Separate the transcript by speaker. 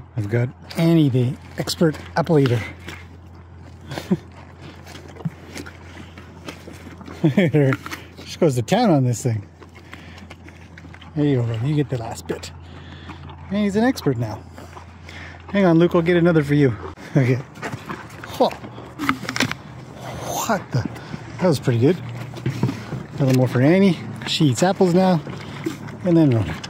Speaker 1: I've got Annie, the expert apple eater. She goes to town on this thing. There you go, bro. You get the last bit. And he's an expert now. Hang on, Luke. I'll get another for you. Okay. Oh. What the? That was pretty good. A little more for Annie. She eats apples now. And then